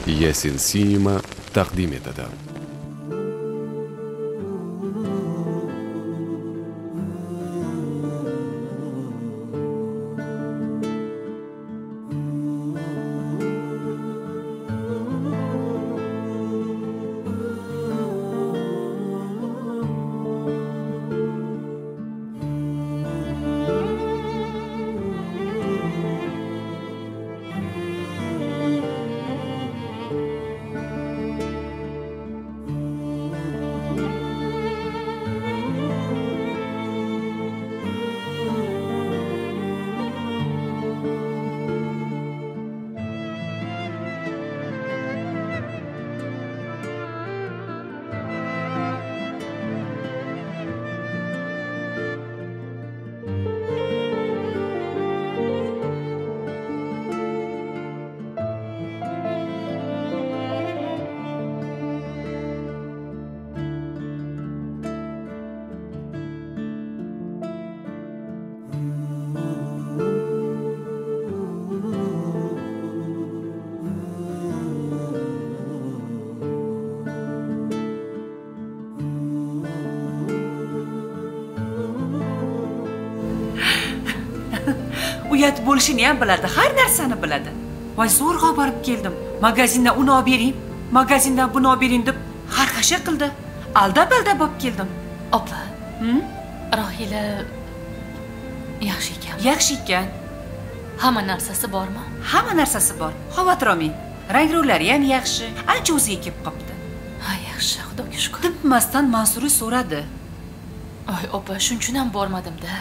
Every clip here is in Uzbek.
Yassin Cinema taqdim etadi. Uyat bo'lishini ham biladi, har narsani biladi. Voy, zo'rg'a borib keldim. Magazindan uni olib bering, magazindan buni olib bering deb xarxasha qildi. Aldab-aldab olib keldim. Opa. Rohila yaxshi ekan. Yaxshi ekan. Hamma narsasi bormi? Hamma narsasi bor. Xavotir olmang. Rang-ro'ylari ham yaxshi. Ancha o'ziga kelib qopti. Ha, yaxshi, Xudoga shukr. Tinmasdan Mansuri so'radi. Oy, opa, shunchun ham bormadim-da.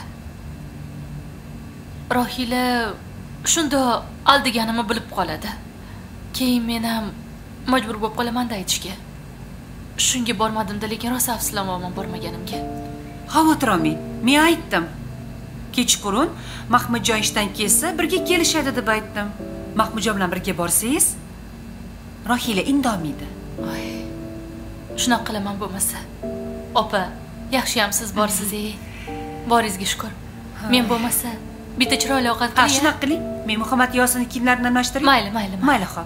Rohila shunda aldiganimni bilib qoladi. Keyin men ham majbur bo'lib qolaman-da aytishga. Shunga bormadim-da, lekin rosa afsuslanaman bormaganimga. Xavotir olmang. Men aytdim. Kechqurun Mahmudjon ishdan kelsa, birga kelishadi deb aytdim. Mahmudjon bilan birga borsangiz, Rohila indamaydi. Oy. Shunaqa qilaman bo'lmasa. Opa, yaxshi ham siz borsiz-ey. Boringizga shukr. Men bo'lmasa bitta chiroyli ovqat qiling. Shunaqa qiling. Men Muhammad Yosinning kiyimlarini almashtiring. Mayli. Mayli, xo'p.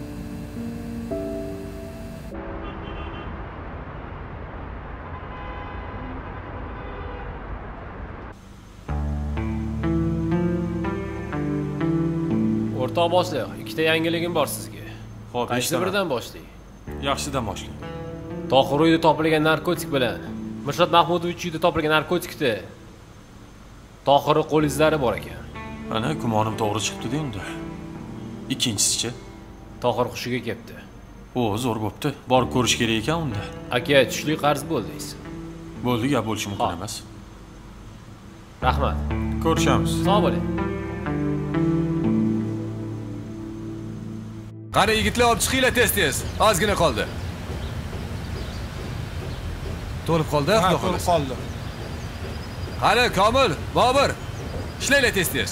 O'rtoq boshliq, ikkita yangiligim bor sizga. Xo'p, qaysi biridan boshlaylik? Yaxshidan boshlang. Tohir uyida topilgan narkotik bilan Mirshat Mahmudovich uyida topilgan narkotikda Tohirning qo'l izlari bor ekan. Ana, gumonim to'g'ri chiqdi-da unda. Ikkinchisichi? Tohir hushiga kelibdi. O, zo'r bo'pti. Borib ko'rish kerak ekan unda. Aka, tushlik qarz bo'ldingiz. Bo'ldi, gap bo'lishi mumkin emas. Rahmat. Ko'rishamiz. Sog' bo'ling. Qani yigitlar, olib chiqinglar tez-tez. Ozgina qoldi. To'lib qoldi, xudo xolasa. Qoldi. Qani, Komil, Bobur, ishlanglar tez-tez.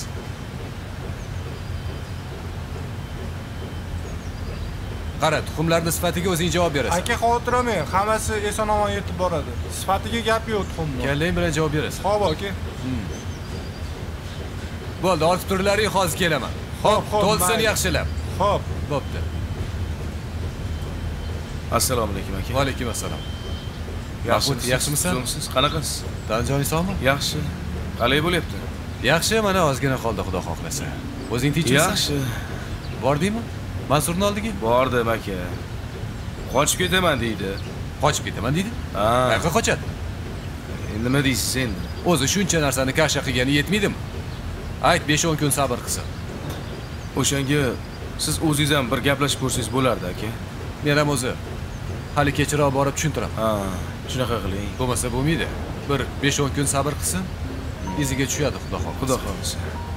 Qara, tuxumlarning sifatiga o'zing javob berasan. Aka, xavotir olmang, hammasi eson-omon yetib boradi. Sifatiga gap yo'q tuxumni. Kallang bilan javob berasan. Xo'p, aka. Bo'ldi, ortib turlaring, hozir kelaman. Xo'p, to'lsin yaxshilab. Xo'p, bo'pti. Assalomu alaykum aka. Va alaykum assalom. Yaxshimisan? Siz qanaqasiz? Danjoning sog'mi? Yaxshi. Qalay bo'lyapti? Yaxshi, mana ozgina qoldi, xudo xohlasa. O'zing tinchmisan? Yaxshi. Bordingmi? Mansurning oldiga? Bordim aka. Qochib ketaman deydi. Qochib ketaman deydi? Ha. Qayerga qochadi? Nima deysiz endi? O'zi shuncha narsani kasha qilgani yetmaydimi? Ayt, 5-10 kun sabr qilsin. O'shanga siz o'zingiz ham bir gaplashib ko'rsangiz bo'lardi aka. Men ham o'zi hali kechroq borib tushuntiraman. Ha, shunaqa qiling. Bo'lmasa bo'lmaydi. Bir 5-10 kun sabr qilsin, iziga tushadi, xudo xohlasa. Xudo xohlasa.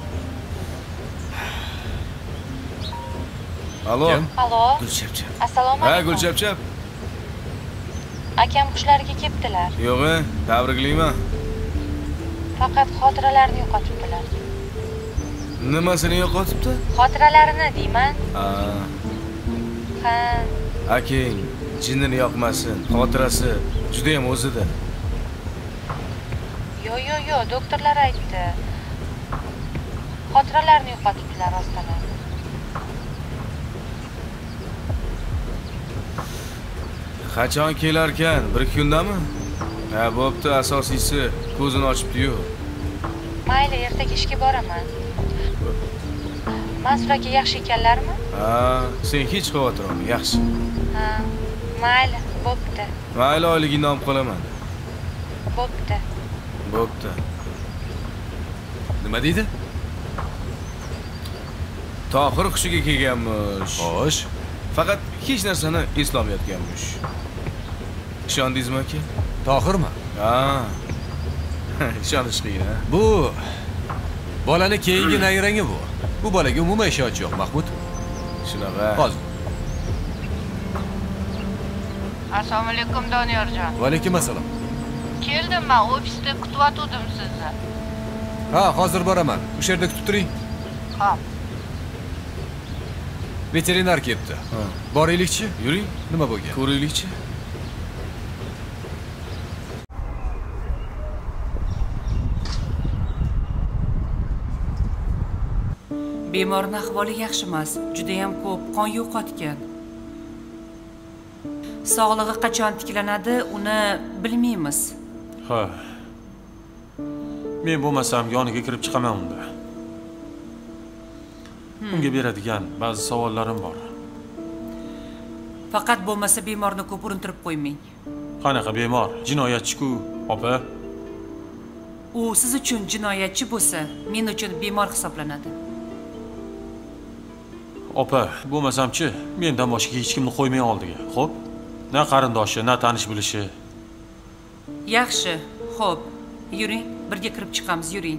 Alo. Alo. Gulchapchap. Assalomu alaykum. Ha, Gulchapchap. Akam qushlarga kelibdilar. Yo'q, tabriklayman. Faqat xotiralarini yo'qotibdilar. Nimasini yo'qotibdi? Xotiralarini deyman. Ha. Akang jinnini yoqmasin. Xotirasi juda ham o'zida. Yo'q, doktorlar aytdi. Xotiralarini yo'qotibdilar rostdan. Qachon kelarkan? 1-2 kundami? Ha, bo'pti, asosiysi ko'zini ochibdi-yu. Mayli, ertaga ishga boraman. Mansur aka yaxshi ekanlarmi? Ha, sen hech xavotir olma, yaxshi. Ha, mayli, bo'pti. Mayli, oyligingni olib qolaman. Bo'pti. Bo'pti. Nima deydi? Tohir hushiga kelganmish. Xo'sh. Faqat hech narsani eslolmayotganmish. Ishondingizmi aka? Tohirmi? Ha. Ishonish qiyin, ha. Bu bolani keyingi nayrangi bu. Bu bolaga umuman ishonch yo'q, Mahmud. Shunaqa. Hozir. Assalomu alaykum Doniyorjon. Va alaykum assalom. Keldim, men ofisda kutib sizni. Ha, hozir boraman. O'sha yerda kutib turing. Xo'p. Veterinar kelibdi. Boraylikchi? Yuring. Nima bo'lgan? Ko'raylikchi. Bemorning ahvoli yaxshi emas, juda ham ko'p qon yo'qotgan. Sog'lig'i qachon tiklanadi, uni bilmaymiz. Ha. Men bo'lmasam yoniga kirib chiqaman unda. Unga beradigan ba'zi savollarim bor. Faqat bo'lmasa bemorni ko'p urintirib qo'ymang. Qanaqa bemor? Jinoyatchi-ku, opa. U siz uchun jinoyatchi bo'lsa, men uchun bemor hisoblanadi. Opa, bo'lmasam-chi, mendan boshqa hech kimni qo'ymay oldiga. Xo'p? Na qarindoshi, na tanish bilishi. Yaxshi, xo'p. Yuring, birga kirib chiqamiz, yuring.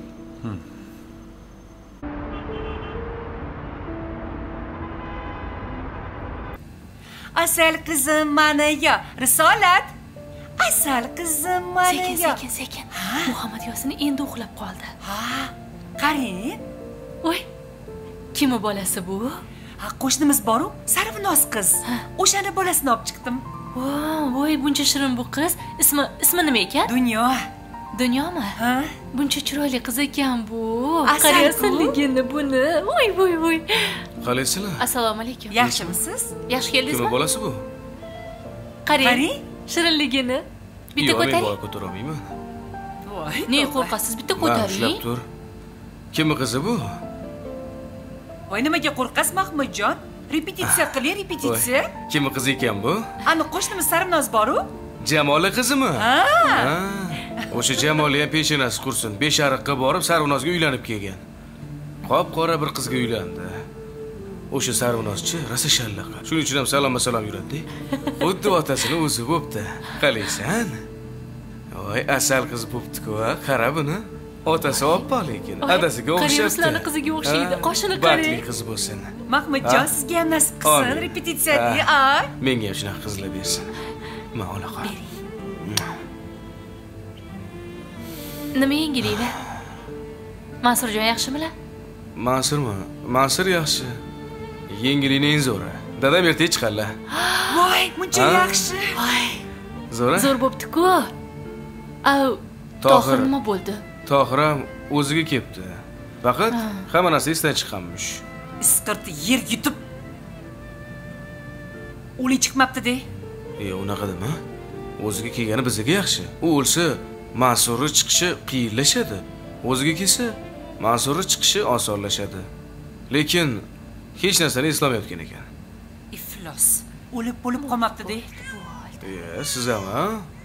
Asal qizim mana yo, Risolat. Asal qizim mana yo. Sekin. Muhammad Yosin endi uxlab qoldi. Ha, qarang. Voy. Kimi bolasi bu? Ha, qo'shnimiz bor-ku, Sarvinoz qiz. O'shani bolasini olib chiqdim. Voy, buncha shirin bu qiz. Ismi nima ekan? Dunyo. Dunyomi? Ha? Buncha chiroyli qiz ekan bu. Asal Qarasanligini buni. Voy. Qalaysizlar? Assalomu alaykum. Yaxshimisiz? Yaxshi keldingizmi? Kim bolasi bu? Qarang. Shirinligini. Bitta ko'taring. Yo'q, men ko'tarolmayman. Voy. Ne qo'rqasiz? Bitta ko'taring. Ushlab tur. Kim qizi bu? Voy, nimaga qo'rqasiz, Mahmudjon? Repetitsiya qiling, repetitsiya. Kim qizi ekan bu? Ana qo'shnimiz Sarvinoz bor-ku? Jamoli qizimi? Ha. O'sha Jamoli ham peshanasi qursin. Beshariqqa borib Sarvinozga uylanib kelgan. Qop-qora bir qizga uylandi. O'sha Sarvinozchi rosa shallaqa. Shuning uchun ham salom yuradi. Xuddi otasini o'zi bo'pti. Qalaysan? Voy, asal qiz bo'pti-ku, qara buni. Otasi oppa lekin, adasiga o'xshaydi. Qarayuslarning qiziga o'xshaydi. Qoshini qarang. Baxtli qiz bo'lsin. Mahmudjon, sizga ham nasib qilsin, repetitsiyada, Menga ham shunaqa qizlar bersin. Men ola qol. Nima yengilinglar? Mansurjon yaxshimilar? Mansurmi? Mansur yaxshi. Yengilini eng zo'ri. Dadam ertaga chiqarlar. Voy, buncha yaxshi. Voy. Zo'ra? Zo'r bo'pti-ku. Tohir nima bo'ldi? Tohir ham o'ziga kelibdi. Faqat hamma narsa esdan chiqqanmish. Isqirti yer yutib. O'li chiqmabdi-de. Unaqa dema. O'ziga kelgani bizga yaxshi. U o'lsa, Mansurni chiqishi qiyinlashadi. O'ziga kelsa, Mansurni chiqishi osonlashadi. Lekin hech narsani eslamayotgan ekan. Iflos. O'lib qolmabdi-de. Siz ham, ha?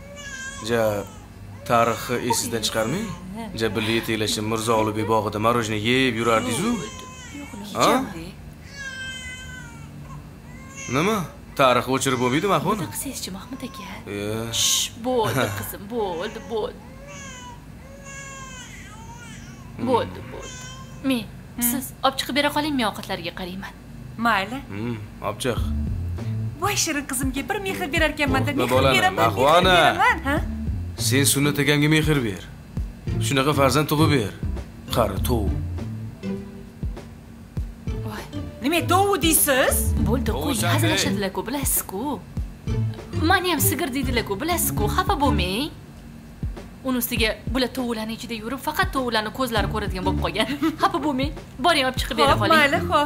Tarixni esingizdan chiqarmang. Birga yetaklashib Mirzo Ulug'bek bog'ida marojna yeb yurardingiz-ku. Ha? Nima? Tarix o'chirib bo'lmaydi, Mahmud? Nima qilsangiz-chi, Mahmud aka? Bo'ldi qizim, bo'ldi. Bo'ldi. Men siz olib chiqib bera qoling, men ovqatlarga qarayman. Mayli. Olib chiq. Voy, shirin qizimga bir mehr berar ekanman-da, mehr beraman. Mahvona. Ha? Sen sunnat akamga mehr ber. Shunaqa farzand tug'ib ber. Qari to'v. Voy. Nima to'v deysiz? Bo'ldi, qo'y, hazillashadilar-ku, bilasiz-ku. Meni ham sigir deydilar-ku, bilasiz-ku, xafa bo'lmang. Uni ustiga bular tovularning ichida yurib, faqat tovularni ko'zlari ko'radigan bo'lib qolgan. Xafa bo'lmang. Boring, olib chiqib bera qoling. Mayli, xo'p.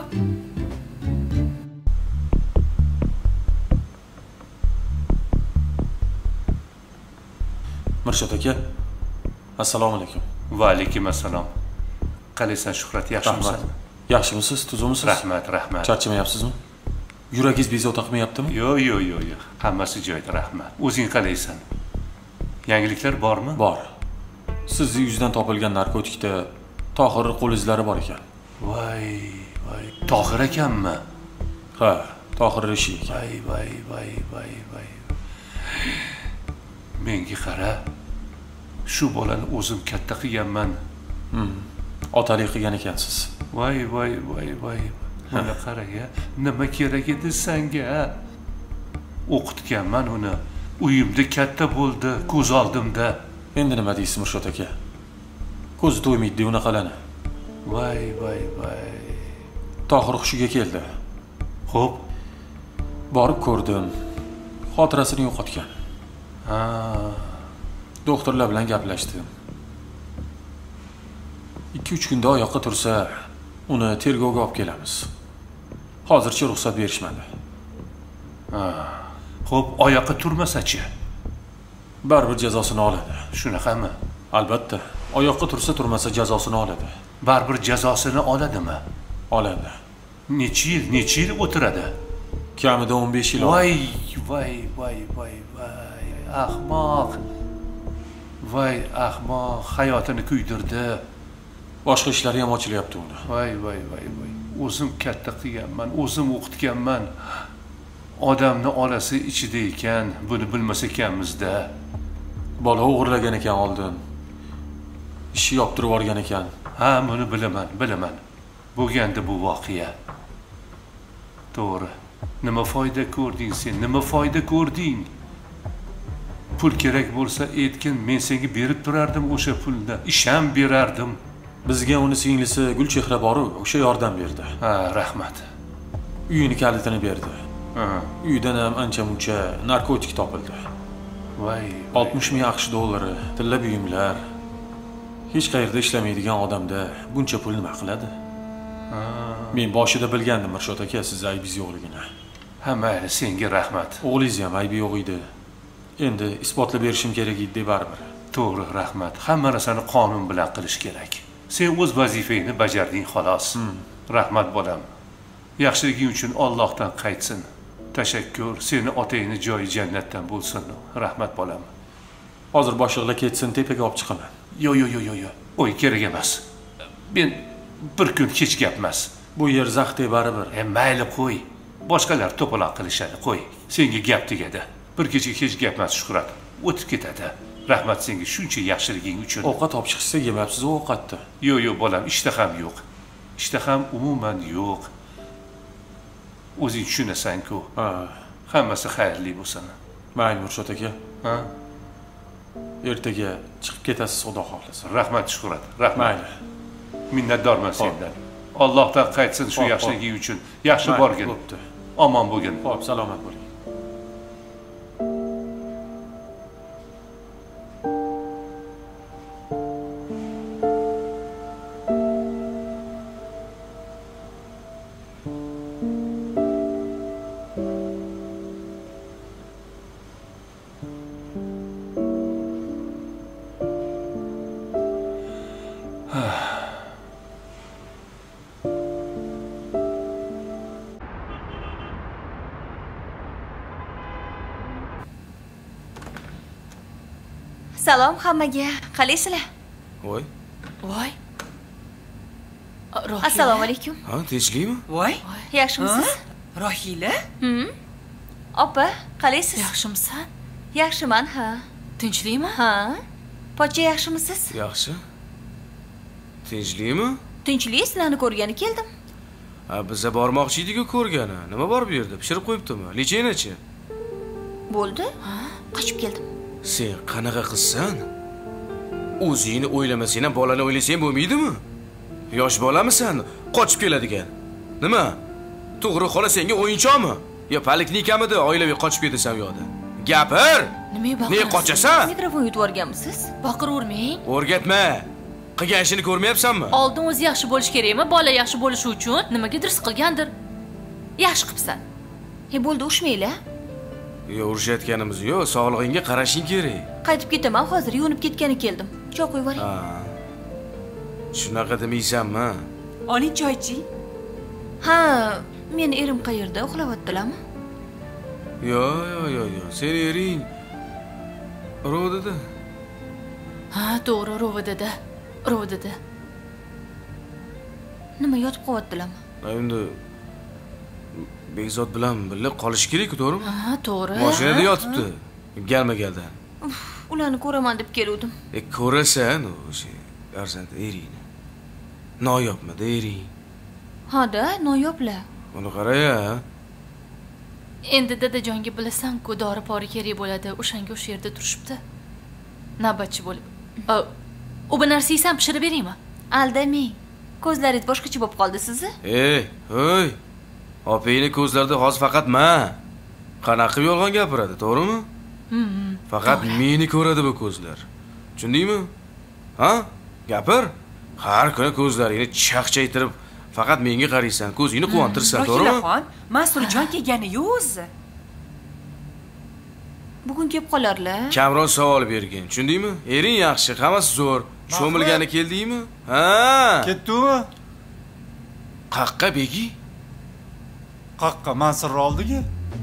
Mirshod aka. Assalomu alaykum. Va alaykum assalom. Qalaysan Shuhrat, yaxshimisan? Yaxshimisiz, tuzumisiz? Rahmat. Charchamayapsizmi? Yuragingiz bezovta qilmayaptimi? Yo'q. Hammasi joyida, rahmat. O'zing qalaysan? Yangiliklar bormi? Bor. Sizni yuzdan topilgan narkotikda Tohir qo'l izlari bor ekan. Voy. Tohir ekanmi? Ha, Tohir ishi ekan. Voy. Menga qara. Shu bolani o'zim katta qilganman. Otalik qilgan ekansiz. Voy. Mana qaraga, nima kerak edi senga? O'qitganman uni. Uyimda katta bo'ldi, ko'z oldimda. Endi nima deysiz Mirshod aka? Ko'zi to'ymaydi unaqalarni. Voy. Tohir hushiga keldi. Xo'p, borib ko'rdim. Xotirasini yo'qotgan. Doktorlar bilan gaplashdim. 2-3 kunda oyoqqa tursa, uni tergovga olib kelamiz. Hozircha ruxsat berishmadi. Xo'p, oyoqqa turmasa-chi? Baribir jazosini oladi. Shunaqami? Albatta. Oyoqqa tursa, turmasa jazosini oladi. Baribir jazosini oladimi? Oladi. Necha yil o'tiradi? Kamida 15 yil. Voy. Ahmoq. Hayotini kuydirdi. Boshqa ishlari ham ochilyapti uni. Voy. O'zim katta qilganman, o'zim o'qitganman. Odamni olasi ichida ekan, buni bilmas ekanmiz-da. Bola o'g'irlagan ekan oldin. Ishi yoptirib olgan ekan. Ha, buni bilaman. Bo'lganda bu voqea. To'g'ri. Nima foyda ko'rding sen? Pul kerak bo'lsa aytgin, men senga berib turardim o'sha pulni. Isham berardim. Bizga uni singlisi Gulchehra bor, o'sha yordam berdi. Ha, rahmat. Uyini kalitini berdi. Uydan ham ancha-muncha narkotik topildi. Voy. 60 ming AQSh dollari, tilla buyumlar. Hech qayerda ishlamaydigan odamda buncha pul nima qiladi? Men boshida bilgandim Mirshod aka, siz aybingiz yo'qligini. Ha, mayli, senga rahmat. O'g'lingiz ham aybi yo'q edi. Endi isbotlab berishim kerak edi baribir. To'g'ri, rahmat. Hamma narsani qonun bilan qilish kerak. Sen o'z vazifangni bajarding xolos. Rahmat bolam. Yaxshiliging uchun Allohdan qaytsin. Tashakkur. Seni otangni joyi jannatdan bo'lsin. Rahmat bolam. Hozir boshliqlar ketsin, tepaga olib chiqaman. Yo'q. O'y, kerak emas. Men bir kun hech gap emas. Bu yer zaxtay baribir. Mayli qo'y. Boshqalar to'paloq qilishadi, qo'y. Senga gap tegadi. Bir kecha hech gap emas Shuhrat. O'tib ketadi. Rahmat senga shuncha yaxshiliging uchun. Ovqat olib chiqishsa yemabsiz ovqatni. Yo'q bolam, ishtaham yo'q. Ishtaham umuman yo'q. O'zing tushunasan-ku. Hammasi xayrli bo'lsin. Mayli Mirshod aka. Ertaga chiqib ketasiz, xudo xohlasa. Rahmat Shuhrat, rahmat. Mayli. Minnatdorman sendan. Allohdan qaytsin shu yaxshiliging uchun. Yaxshi borgin. Omon bo'lgin. Xo'p, salomat bo'ling. Salom hammaga. Qalaysizlar? Voy. Assalomu alaykum. Ha, tinchlikmi? Voy. Yaxshimisiz? Rohila? Opa, qalaysiz? Yaxshimisan? Yaxshiman, ha. Tinchlikmi? Ha. Pocha yaxshimisiz? Yaxshi. Tinchlikmi? Tinchlik, sizlarni ko'rgani keldim. Biza bormoqchi edik-ku ko'rgani. Nima bor bu yerda? Pishirib qo'yibdimi? Lecheynachi? Bo'ldi. Qochib keldim. Sen qanaqa qilsan? O'zingni o'ylamasang ham bolani o'ylasang bo'lmaydimi? Yosh bolamisan, qochib keladigan. Nima? To'g'ri xola senga o'yinchoqmi? Yo poliklikamidi, oilaviy qochib ketasan u yoqda? Gapir! Nima baqirasiz? Ne qochasan? Mikrofon yutib o'rganmisiz? Baqiravermang. O'rgatma. Qilgan ishini ko'rmayapsanmi? Oldin o'zi yaxshi bo'lish kerakmi? Bola yaxshi bo'lishi uchun nimagadir qilgandir. Yaxshi qilibsan. Bo'ldi, ushmanglar. Urushayotganimiz yo'q, sog'lig'ingga qarashing kerak. Qaytib ketaman, hozir yuvinib ketgani keldim. Choy qo'yib oling. Shunaqa demaysanmi? Oling choy iching. Ha, meni erim qayerda? Uxlayaptilarmi? Yo'q. Seni ering Rovdada. Ha, to'g'ri, Rovdada. Nima yotib qolyaptilarmi? Endi Bekzod bilan birga qolish kerak-ku, to'g'rimi? Ha, to'g'ri. Mashinada yotibdi. Galma-galdan. Ularni ko'raman deb keldim. Ko'rasan, o'sha farzand eringni. Noyobmi, ering? Ha-da, noyoblar. Uni qara-ya. Endi dadajonga bilasan-ku, dori-pori kerak bo'ladi. O'shanga o'sha yerda turishibdi. Navbatchi bo'lib. U bir narsa yesam pishirib beraymi? Aldamang. Ko'zlaringiz boshqacha bo'lib qoldi sizni. Hoy. Opangni ko'zlarida hozir faqat men. Qanaqa qilib yolg'on gapiradi, to'g'rimi? Faqat meni ko'radi bu ko'zlar. Tushundingmi? Ha? Gapir. Har kuni ko'zlaringni chaqchaytirib faqat menga qaraysan, ko'zingni quvontirsan, to'g'rimi? Rohilaxon, Mansurjon kelgani-yu o'zi. Bugun kelib qolarlar. Kamron savol bergin, tushundingmi? Ering yaxshi, hammasi zo'r. Cho'milgani keldingmi? Ha? Ketdimi? Qaqqa begi? Qaqqa Mansurni oldiga?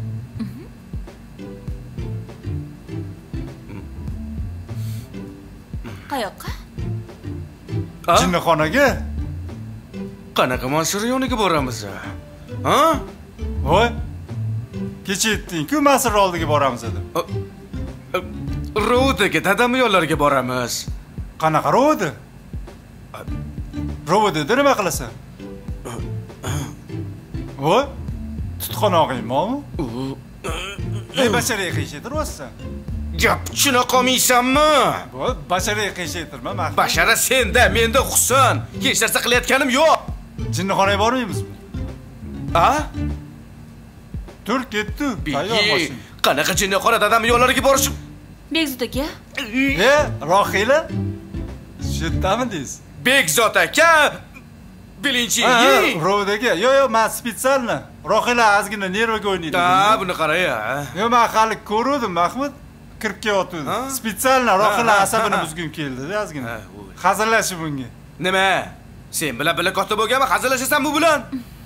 Qayoqqa? Jinnixonaga? Qanaqa Mansur yoniga boramiz? Ha? Voy. Kecha aytding-ku Mansurni oldiga boramiz dedim. Rovdaga, dadam yo'llarga boramiz. Qanaqa rovda? Rovda nima qilasan? Voy. Tutqanog'ing bormi? Bashariy qiyshaytiryapsan. Gap tushuna qolmaysanmi? Voy, bashariy qiyshaytirma, Mahmud. Bashara senda, menda Husan. Hech narsa qilayotganim yo'q. Jinnixonaga bormaymizmi? A? Tur ketdi. Tayyor mashina. Qanaqa jinnixona dadam yo'llariga borish? Bekzod aka. Rohila? Shetdami deysiz? Bekzod aka. Bilinchi. Rovdaga. Yo'q, men spesialni. Rohila ozgina nervaga o'ynaydi. Ha, buni qara-ya. Yo'q, men hali ko'rdim, Mahmud. Kirib kelyapti. Spesialni Rohila asabini buzgim keldi-da, ozgina. Hazillashib bunga. Nima? Sen bilan birga katta bo'lganmi? Hazillashasan bu bilan?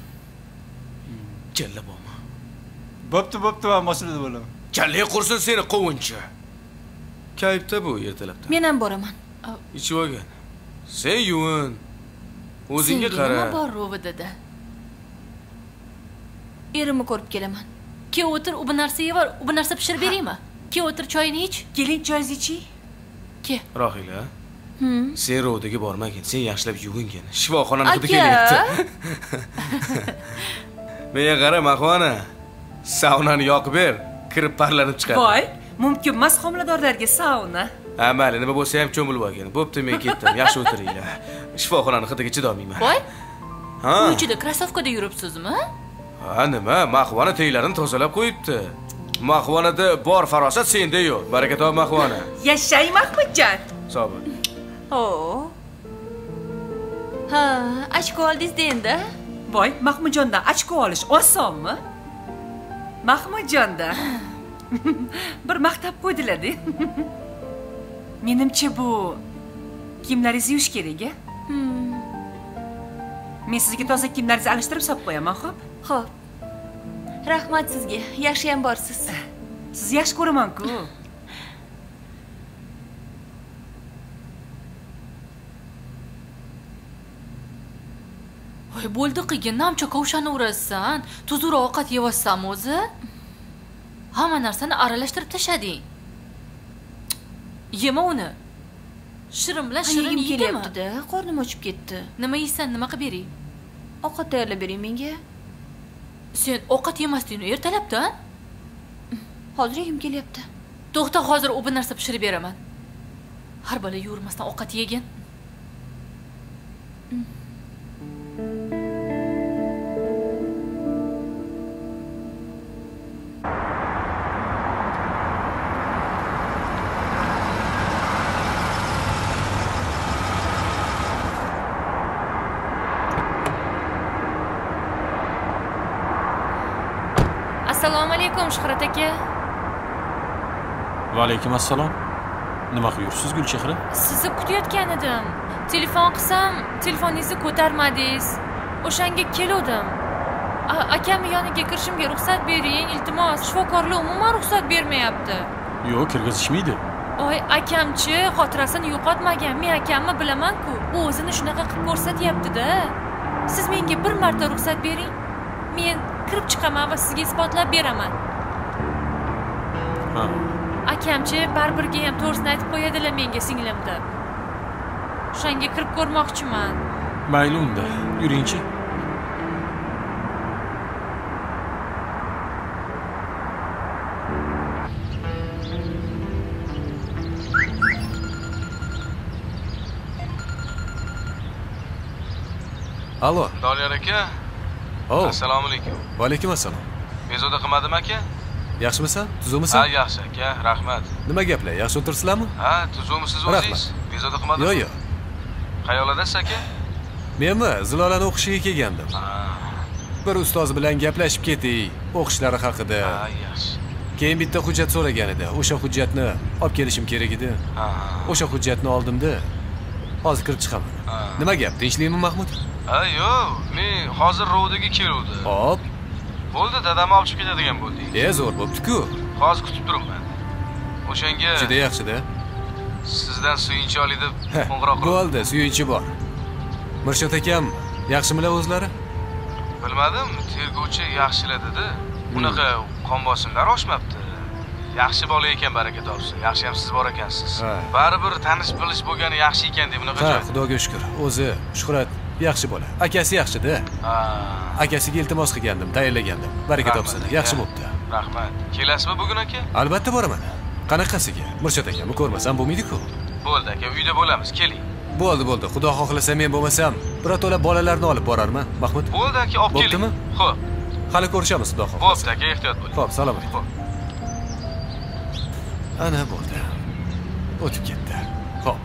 Jalla bo'lma. Bo'pti, men mashinada bo'laman. Jalla qursin seni qovunchi. Kayfda bu ertalabda. Men ham boraman. Ichib olgan. Sen yuvin. O'zingga qara. Nima bor Rovdada? Erimni ko'rib kelaman. Ke o'tir, u bir narsa yeyvar, u bir narsa pishirib beraymi? Ke o'tir, choyini ich. Keling, choyingizni iching. Ke. Rohila. Sen Rovdaga bormagin, sen yaxshilab yuvingin. Shifoxonani hidi kelyapti. Menga qara, Mahvona. Saunani yoqib ber, kirib parlanib chiqadi. Voy, mumkin emas homiladorlarga sauna. Ha, mayli, nima bo'lsa ham cho'milib olgin. Bo'pti, men ketdim. Yaxshi o'tiringlar. Shifoxonani hidiga chidolmayman. Voy. Ha. Bu ichida krossovkada yuribsizmi? Ha, nima? Mahvona teylarini tozalab qo'yibdi. Mahvonada bor farosat senda yo'q. Baraka top Mahvona. Yashay Mahmudjon. Sog' bo'l. Ha, ochko oldingiz endi. Voy, Mahmudjondan ochko olish osonmi? Mahmudjonda bir maqtab qo'ydilar-da. Menimcha bu kiyimlaringizni yuvish kerak-a? Men sizga toza kiyimlaringizni alishtirib solib qo'yaman, xo'p? Xo'p. Rahmat sizga. Yaxshi ham borsiz. Sizni yaxshi ko'raman-ku. Voy, bo'ldi qilgin, namcha kovshani urasan. Tuzroq ovqat yeyapsan o'zi. Hamma narsani aralashtirib tashlading. Yema uni. Shirin bilan shirin kelyapti-da, qornim ochib ketdi. Nima yeysan, nima qilib beray? Ovqat tayyorlab bering menga. Sen ovqat yemasding, ertalabdan? Hozir yegim kelyapti. To'xta, hozir u bir narsa pishirib beraman. Har bola yurmasdan ovqat yegin. Assalomu alaykum, Shuhrat aka. Va alaykum assalom. Nima qilursiz Gulchehra? Sizni kutayotgan edim. Telefon qilsam, telefoningizni ko'tarmadingiz. O'shanga keldim. Akam yoniga kirishimga ruxsat bering, iltimos. Shifokorlar umuman ruxsat bermayapti. Yo'q, kirgizishmaydi. Oy, akamchi xotirasini yo'qotmagan. Men akamni bilaman-ku. U o'zini shunaqa qilib ko'rsatyapti-da. Siz menga bir marta ruxsat bering. Men kirib chiqaman va sizga isbotlab beraman. Ha. Akamchi baribirga ham to'g'risini aytib qo'yadilar menga singlim deb. O'shanga kirib ko'rmoqchiman. Mayli unda, yuringchi. Alo. Doniyor aka. Assalomu alaykum. Va alaykum assalom. Bezovta qilmadim aka? Yaxshimisan? Tuzukmisan? Ha, yaxshi aka, rahmat. Nima gaplar? Yaxshi o'tirsizlarmi? Ha, tuzukmisiz o'zingiz? Bezovta qilmadimmi? Yo'q. Qayoqlardasiz aka? Menmi Zilolani o'qishiga kelgandim. Bir ustoz bilan gaplashib ketdik, o'qishlari haqida. Ha, yaxshi. Keyin bitta hujjat so'ragan edi. O'sha hujjatni olib kelishim kerak edi. O'sha hujjatni oldim-da, hozir kirib chiqaman. Nima gap? Tinchlikmi Mahmud? Ha, yo'q. Men hozir Rovdagi keluvdim. Hop. Bo'ldi, dadamni olib chiqib ketadigan bo'ldik. Zo'r bo'pti-ku. Hozir kutib turibman. O'shanga Juda yaxshi-da. Sizdan suyunchi olay deb qo'ng'iroq qildim. Bo'ldi, suyunchi bor. Mirshod akam yaxshimilar o'zlari? Bilmadim, tergovchi yaxshilar dedi. Unaqa qon bosimlari oshmabdi. Yaxshi bola ekan, baraka topsin. Yaxshi ham siz bor ekansiz. Baribir tanish bilish bo'lgani yaxshi ekan deb bunaqa joy. Xudoga shukr. O'zi Shuhrat yaxshi bola. Akasi yaxshi-da. Akasiga iltimos qilgandim, tayinlagandim. Baraka topsin. Yaxshi bo'pti. Rahmat. Kelasizmi bugun aka? Albatta boraman. Qanaqasiga? Mirshod akamni ko'rmasam bo'lmaydi-ku. Bo'ldi aka, uyda bo'lamiz, keling. Bo'ldi. Xudo xohlasa men bo'lmasam, birato'la bolalarni olib borarman, Mahmud. Bo'ldi aka, olib keling. Bo'ptimi? Xo'p. Hali ko'rishamiz, xudo xohlasa. Bo'pti aka, ehtiyot bo'ling. Xo'p, salom alaykum. Ana bo'ldi. O'tib ketdi. Xo'p.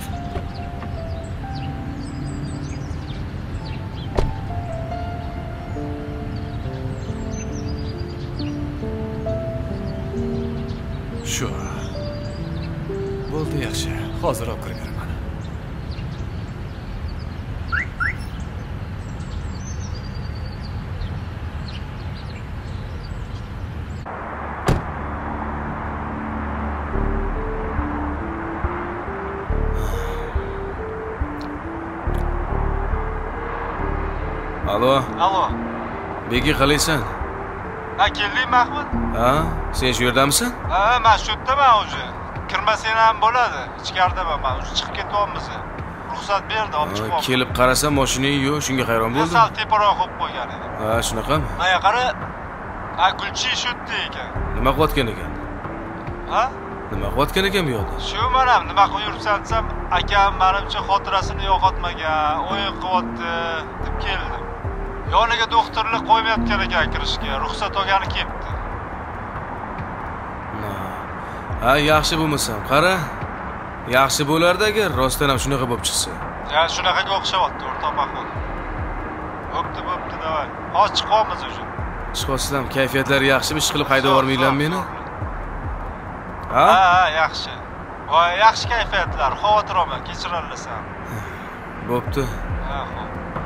Shu. Bo'ldi, yaxshi. Hozir olib kiraveraman. Alo. Begi qalaysan? Ha, kelding Mahmud? Ha, sen shu yerdamisan? Ha, men shu yerdaman o'zi. Kirmasang ham bo'ladi. Ichkaridaman men. O'zi chiqib ketyapmiz. Ruxsat berdi, olib chiqib. Kelib qarasam, mashinang yo'q, shunga hayron bo'ldim. Sal teparoq qo'yib qo'ygan edi. Ha, shunaqami? Mana qara. Ha, Gulchi shu yerda ekan. Nima qilayotgan ekan? Ha? Nima qilayotgan ekan bu yoqda? Shu mana nima qilib yuribsan desam, akam menimcha xotirasini yo'qotmagan, o'yin qilyapti deb keldim. Yoniga doktorlar qo'ymayotgan ekan kirishga, ruxsat olgani kelibdi. Ha, yaxshi bo'lmasam, qara. Yaxshi bo'lardi agar rostdan ham shunaqa bo'lib chiqsa. Ya, shunaqaga o'xshayapti, o'rtoq Mahmud. Bo'pti, davay. Hozir chiqamiz o'sha. Chiqasizlar, kayfiyatlari yaxshimi? Ish qilib hayda bormaylarmi meni? Ha, yaxshi. Voy, yaxshi kayfiyatlar, xavotir olma, kechirarsan. Bo'pti. Ha, xo'p.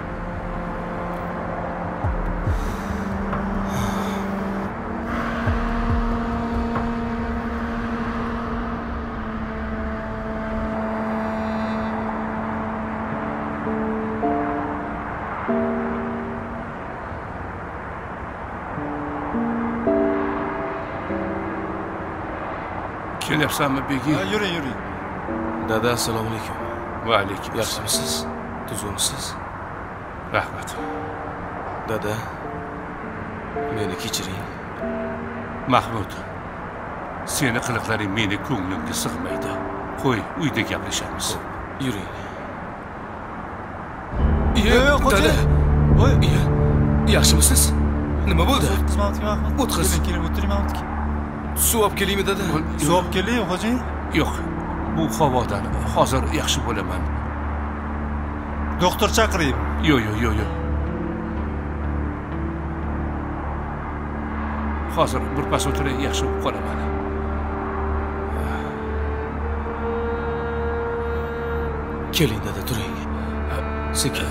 Kelyapsanmi Begi? Ha, yuring. Dada, assalomu alaykum. Va alaykum. Yaxshimisiz? Tuzukmisiz? Rahmat. Dada, meni kechiring. Mahmud, seni qiliqlaring meni ko'nglimga sig'maydi. Qo'y, uyda gaplashamiz. Yuring. Yo'q, dada. Voy, yaxshimisiz? Nima bo'ldi? O'tqiz. Keling, o'tiring Mahmud. Suv olib kelingmi dada? Suv olib keling, xo'jayin. Yo'q. Bu havodan hozir yaxshi bo'laman. Doktor chaqiring. Yo'q. Hozir birpas o'tirib yaxshi bo'lib qolaman. Keling dada, turing. Sekin.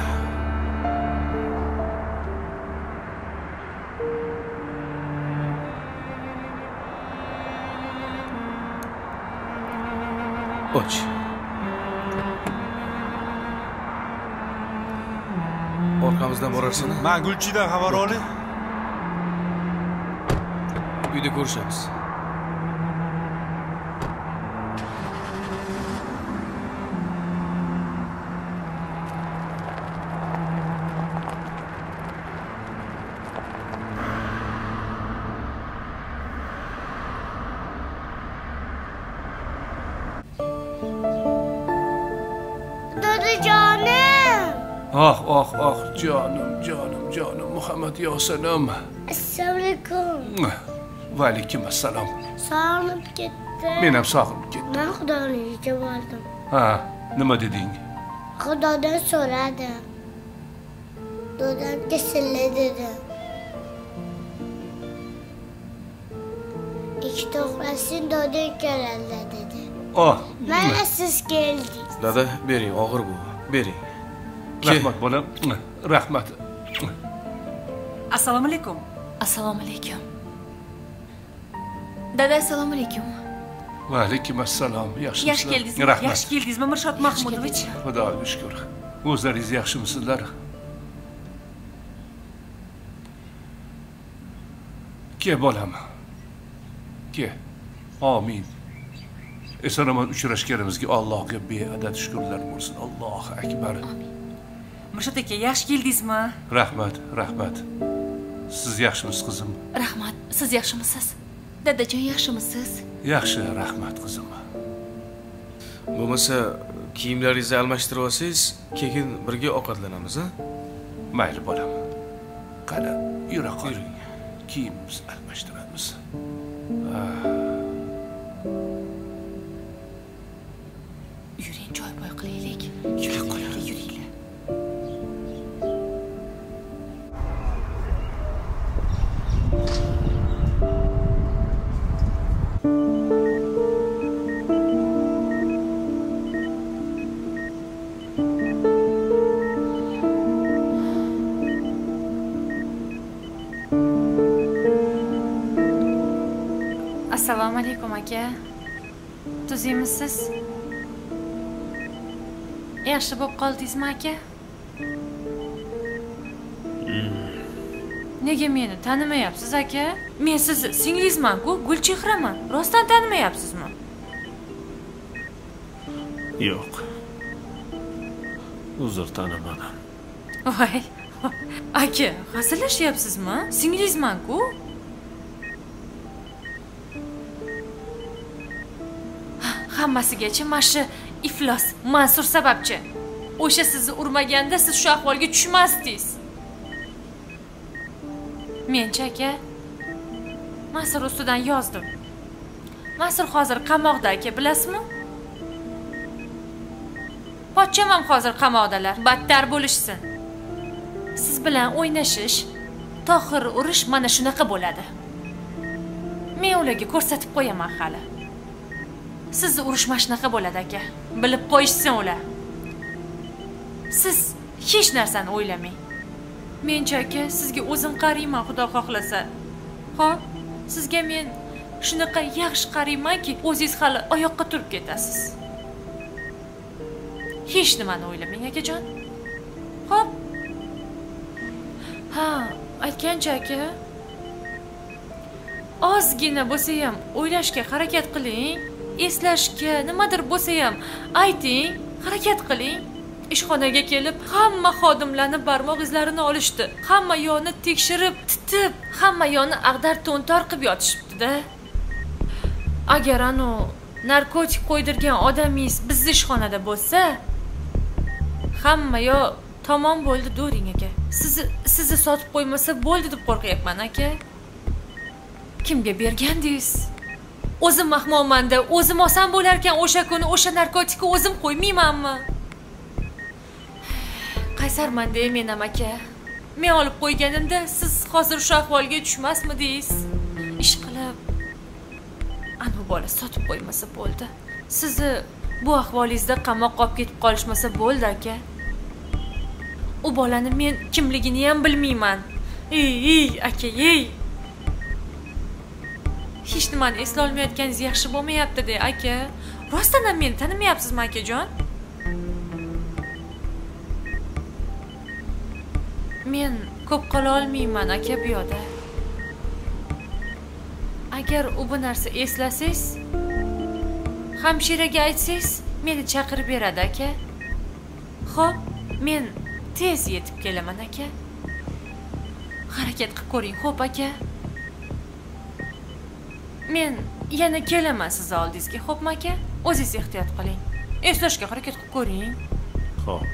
Och. Orqamizdan borarsan? Men Gulchidan xabar oling. Uyda ko'rishamiz. Ah canım Muhammed Yasin'im. Assalomu alaykum. Va alaykum assalom. Sog'inib ketdi. Men ham sog'inib ketdim. Men Xudoniga bordim. Ha, nima deding? Xudodan so'radim. Dodam kasallar dedi. İkki uxlasin dodang keladi dedi. Oh. Mana siz keldingiz. Dada, bering, og'ir bu. Bering. Rahmat bolam. Rahmat. Assalomu alaykum. Assalomu alaykum. Dada, assalomu alaykum. Va alaykum assalom. Yaxshimisiz? Yaxshi keldingizmi? Rahmat. Yaxshi keldingizmi Mirshod Mahmudovich? Xudoga shukr. O'zlaringiz yaxshimisizlar? Ke bolam. Ke. Amin. Eson-omon uchrashganimizga Allohga beadad shukrlar bo'lsin. Allohu akbar. Amin. Mirshod aka, yaxshi keldingizmi? Rahmat. Siz yaxshimisiz qizim? Rahmat. Siz yaxshimisiz? Dadajon, yaxshimisiz? Yaxshi, rahmat qizim. Bo'lmasa, kiyimlaringizni almashtirib olsangiz, keyin birga ovqatlanamiz, ha? Mayli bolam. Qani, yura qoling. Kiyimimizni almashtiramiz. Yuring, choy-poy qilaylik. Yuringlar. Assalomu alaykum aka. Tuzimisiz? Yaxshi bo'lib qoldingizmi aka? Nega meni tanimayapsiz aka? Men sizni singlingizman-ku, Gulchehraman. Rostdan tanimayapsizmi? Yo'q. Uzr, tanimadim. Voy. Aka, hazillashyapsizmi? Singlingizman-ku? Hammasigacha mana shu iflos Mansur sababchi. O'sha sizni urmaganda siz shu ahvolga tushmasdingiz. Men-chi aka, Mansur ustidan yozdim. Mansur hozir qamoqda aka, bilasizmi? Pochcham ham hozir qamoqdalar, battar bo'lishsin. Siz bilan o'ynashish, Tohir urish mana shunaqa bo'ladi. Men ularga ko'rsatib qo'yaman hali. Sizni urish mana shunaqa bo'ladi aka. Bilib qo'yishsin ular. Siz hech narsani o'ylamang. Men-chi aka, sizga o'zim qarayman, Xudo xohlasa. Xo'p, sizga men shunaqa yaxshi qaraymanki, o'zingiz hali oyoqqa turib ketasiz. Hech nimani o'ylamang, akajon. Xo'p. Ha, aytgancha aka. Ozgina bo'lsa ham o'ylashga harakat qiling. Eslashga nimadir bo'lsa ham ayting, harakat qiling. Ishxonaga kelib, hamma xodimlarni barmoq izlarini olishdi. Hamma yo'ni tekshirib, titib, hamma yo'ni ag'dar-to'ntar qilib yotishibdi-da. Agar anu narkotik qo'ydirgan odamingiz bizning ishxonada bo'lsa, hamma yo tamom bo'ldi do'ring aka. Sizni sotib qo'ymasa bo'ldi deb qo'rqyapman aka. Kimga bergandingiz? O'zim mahmonmanda, o'zim olsam bo'lar ekan o'sha kuni o'sha narkotikni o'zim qo'ymaymanmi? Qaysarman-da men ham aka. Men olib qo'yganimda siz hozir shu ahvolga tushmasmidingiz? Ish qilib anu bola sotib qo'ymasa bo'ldi. Sizni Bu ahvolingizda qamoqqa olib ketib qolishmasa bo'ldi aka. U bolani men kimligini ham bilmayman. Ey, aka, ey. Hech nimani esla olmayotganingiz yaxshi bo'lmayapti-da, aka. Rostdan ham meni tanimayapsizmi, akajon? Men ko'p qola olmayman, aka, bu yerda. Agar u bu narsa eslasangiz, hamshiraga aytsangiz, meni chaqirib beradi, aka. Xo'p, men tez yetib kelaman, aka. Harakat qilib ko'ring, xo'p, aka. Men yana kelaman siz oldingizga, xo'pmi, aka? O'zingiz ehtiyot qiling. Eslashga harakat qilib ko'ring. Xo'p.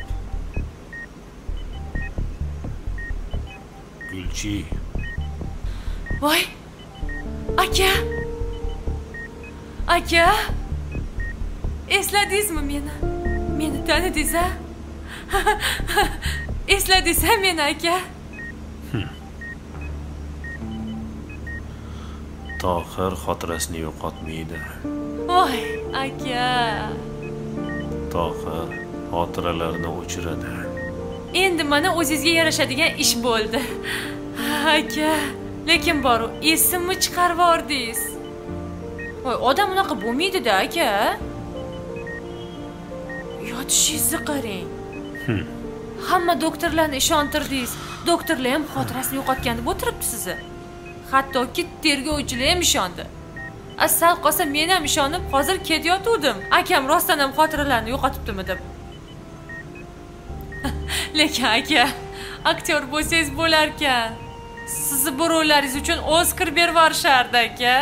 Gulchi. Voy! Aka! Aka! Esladingizmi meni? Meni tanidingiz-a? Esladingiz-a meni, aka? Tohir xotirasini yo'qotmaydi. Voy, aka! Tohir xotiralarni o'chiradi. Endi mana o'zingizga yarashadigan ish bo'ldi. Aka, lekin boru esimni chiqarib yubordingiz. Voy, odam unaqa bo'lmaydi-da, aka. Yotishingizni qarang. Hamma doktorlarni ishontirdingiz. Doktorlar ham xotirasini yo'qotgan deb o'tiribdi sizni. Hattoki tergovchilar ham ishondi. Asal qolsa men ham ishonib, hozir ketayotgandim. Akam rostdan ham xotiralarini yo'qotibdimi deb. Lekin aka, aktyor bo'lsangiz bo'lar ekan. Sizni bu rollaringiz uchun Oskar berib yuborishardi, aka.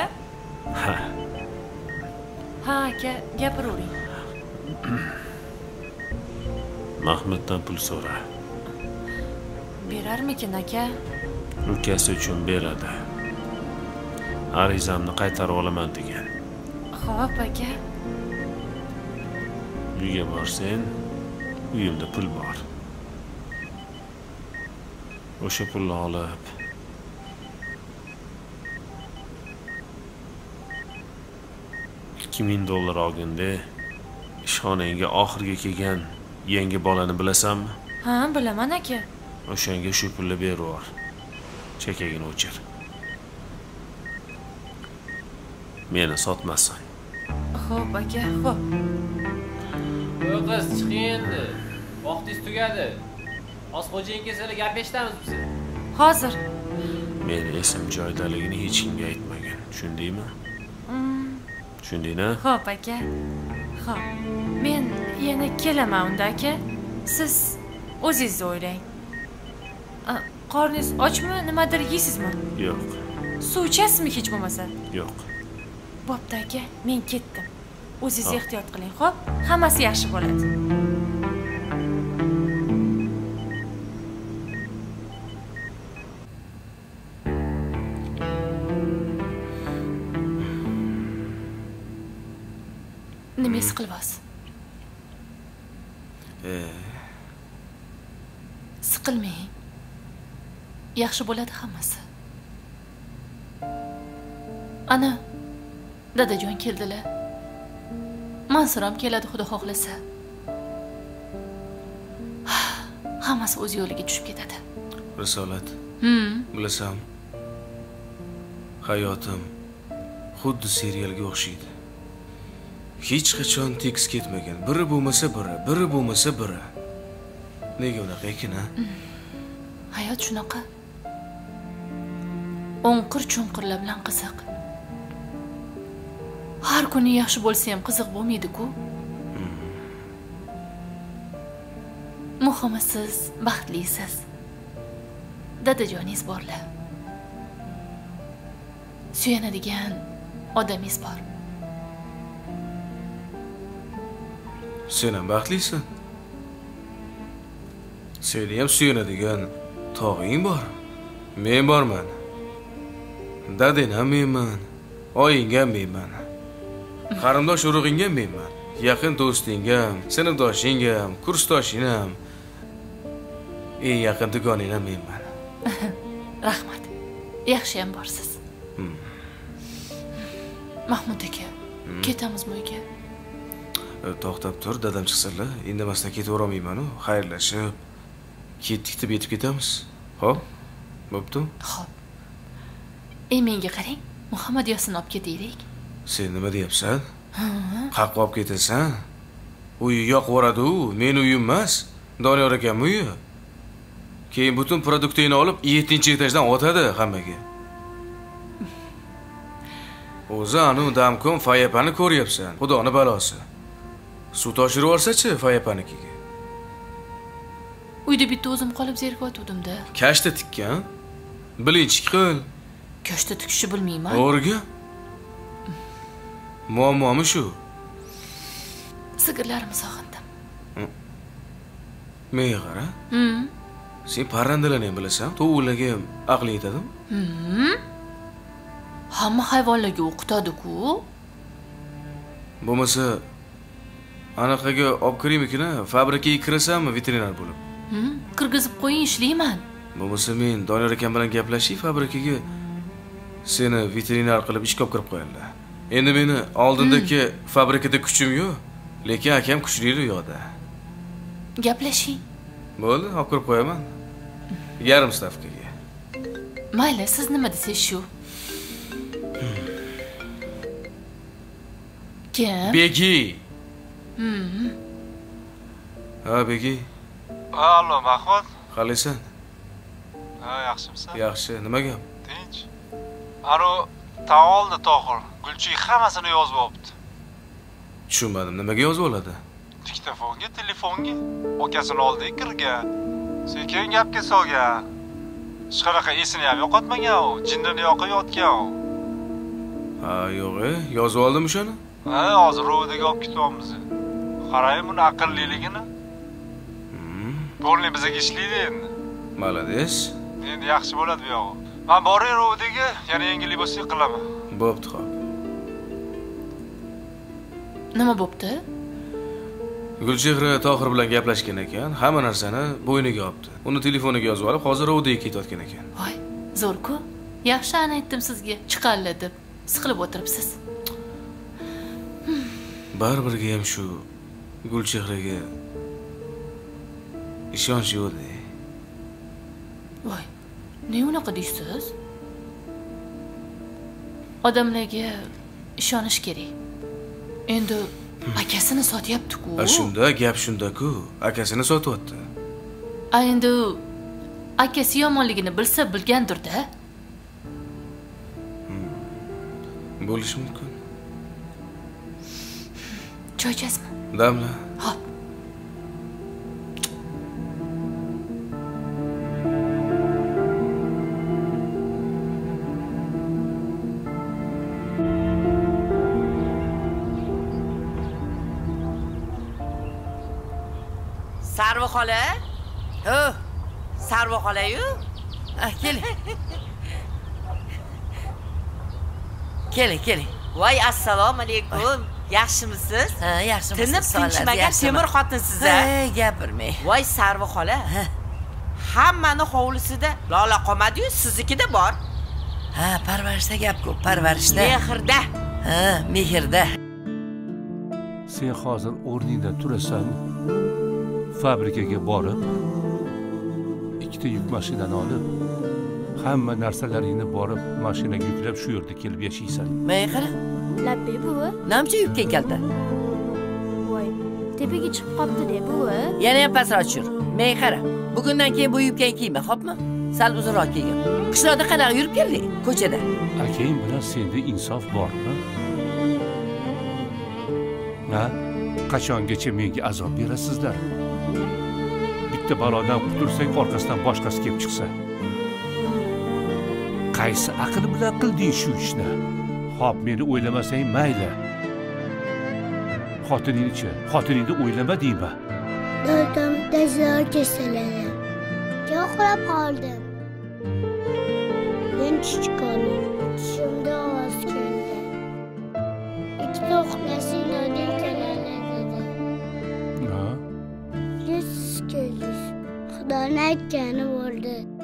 Ha, aka, gapiravering. Mahmuddan pul so'ra. Berarmikin, aka? Ukasi uchun beradi. Arizamni qaytarib olaman degan. Xo'p, aka. Uyga borsang, uyimda pul bor. O'sha pulni olib $2000 olganda ishxonangga oxirgi kelgan yangi bolani bilasanmi? Ha, bilaman, aka. O'shanga shu pulni berib yubor. Chekagini o'chir. Meni sotmasin. Xo'p, aka, xo'p. Voy qiz, chiqing endi. Vaqtingiz tugadi. Osxo'jayin kelsalar gaplashamiz biz. Hozir. Meni esim joydaligini hech kimga aytmagan. Tushundingmi? Tushundingmi? Xo'p, aka. Xo'p. Men yana kelaman unda, aka. Siz o'zingizni o'ylang. Qorningiz ochmi? Nimadir yeysizmi? Yo'q. Suv ichasizmi hech bo'lmasa? Yo'q. Bo'pti, aka. Men ketdim. O'zingiz ehtiyot qiling, xo'p? Hammasi yaxshi bo'ladi. Nimangiz qilyapsiz? Siqilmang. Yaxshi bo'ladi hammasi. Ana, dadajon keldilar. Mansur ham keladi, xudo xohlasa. Hammasi o'z yo'liga tushib ketadi. Risolat. Bilasam, hayotim xuddi serialga o'xshaydi. Hech qachon tekis ketmagan. Biri bo'lmasa biri, biri bo'lmasa biri. Nega unaqa ekan, ha? Hayot shunaqa. O'nqir-cho'nqirlar bilan qiziq. Har kuni yaxshi bo'lsa ham qiziq bo'lmaydi-ku. Muhimi siz baxtlisiz. Dadajoningiz borlar. Suyanadigan odamingiz bor. Sen ham baxtlisan. Seni ham suyanadigan tog'ing bor. Men borman. Dadang ham menman. Oying ham menman. Qarindosh urug'ing ham menman. Yaqin do'sting ham, sinfdoshing ham, kursdoshing ham. Eng yaqin dugoning ham menman. Rahmat. Yaxshi ham borsiz. Hmm. Mahmud aka, ketamizmi uyga? To'xtab tur, dadam chiqsalar, indamasdan ketaverolmayman-ku. Xayrlashib, ketdik deb yetib ketamiz. Xo'p? Bo'pti? Xo'p. Menga qarang, Muhammad Yosin olib ketaylik. Sen nima deyapsan? Qaqqa olib ketasan? Uyi yoqvoradi-u, men uyim emas. Doniyor akam uyi. Keyin butun produktini olib 7-etajdan otadi hammaga. O'zi anu damkom Fayapani ko'ryapsan. Xudoni balosi. Suv toshirib yuborsa-chi Fayapanikiga. Uyda bitta o'zim qolib zerikayotgandim-da. Kashta tikkan. Bilinchlik qil. Kashta tikishni bilmayman. O'rga. Muammomi shu? Sigirlarimni sog'indim. Menga qara. Sen parrandalarni ham bilasan, tovuqlarga ham aqli yetadimi? Hamma hayvonlarga o'qitadi-ku. Bo'lmasa anaqaga olib kiringmi, fabrikaga kirasanmi veterinar bo'lib? Kirgizib qo'ying, ishlayman. Bo'lmasa men Doniyor akam bilan gaplashib, fabrikaga seni veterinar qilib ishga olib kirib qo'yadilar. Endi meni oldindagi fabrikada kuchim yo'q, lekin akam kuchli u yoqda. Gaplashing. Bo'ldi, olib kirib qo'yaman. Yarim stavkaga. Mayli, siz nima desangiz shu. Kim? Begi. Ha, Begi. Allo, Mahmud. Qalaysan? Ha, yaxshimisan? Yaxshi, nima gap? Tinch. Aro taolni Tohir, Gulchi hammasini yozib olibdi. Tushunmadim, nimaga yozib oladi? Diktofonga, telefonga, okasini oldiga kirgan. Sekin gapga solgan. Hech qanaqa esini ham yo'qotmagan u, jinnini yoqib yotgan u. Ha, yo'q, yozib oldim shuni? Ha, hozir ro'ydaga olib ketyapmiz. Qarang buni aqlliligini. Bo'lni bizga ishlaydi endi. Malades. Endi yaxshi bo'ladi bu yog'i. Men boray ro'ydaga, yana yangi libosni qilaman. Bo'pti, xo'p. Nima bo'pti? Gulchehra Tohir bilan gaplashgan ekan, hamma narsani bo'yniga olibdi. Uni telefoniga yozib olib, hozir ro'ydaga ketayotgan ekan. Voy, zo'r-ku. Yaxshi ana aytdim sizga, chiqarli deb. Siqilib o'tiribsiz. Baribirga ham shu Gulchehraga ishonch yo'q-da. Voy, ne unaqa deysiz? Odamlarga ishonish kerak. Endi akasini sotyapti-ku. Shunda gap shunda-ku, akasini sotyapti. Endi akasi yomonligini bilsa bilgandir-da. Bo'lishi mumkin. Choy ichasizmi? Damla. Xo'p. Sarva xola? Ho, Sarva xola-yu? Keling. Keling. Voy, assalomu alaykum. Yaxshimisiz? Ha, yaxshimisiz. Tinib tinchimagan temir xotinsiz a? Gapirmang. Voy, Sarva xola. Hammani hovlisida lola qolmadi-yu, siznikida bor. Ha, parvarishda gap ko'p, parvarishda. Mehrda. Ha, mehrda. Sen hozir o'rningda turasan, fabrikaga borib, ikkita yuk mashinani olib, hamma narsalaringni borib mashinaga yuklab shu yerda kelib yashaysan. Men qara. Labbi buvi. Namcha yukka kalta. Voy, tepaga chiqib qopti-da buvi. Yana ham pastroq tushir. Men qara. Bugundan keyin bu yubkani kiyma, xo'pmi? Sal uzunroq kiygan. Qishloqda qanaqa yurib keldik? Ko'chada. Akang bilan senda insof bormi? Ha? Qachongacha menga azob berasizlar? Bitta balodan qutulsak, orqasidan boshqasi kelib chiqsa. Qaysi aql bilan qilding shu ishni? Xo'p, meni o'ylamasang mayli. Xotiningni o'ylama deyman. Dadam tezroq kesiladi. Yo'qlab qoldim. Men tushkonim. Tushimda ovoz keldi. Ikkita uxlasang dadam keladi dedi. Ha? Siz keldingiz. Xudoning aytgani bo'ldi.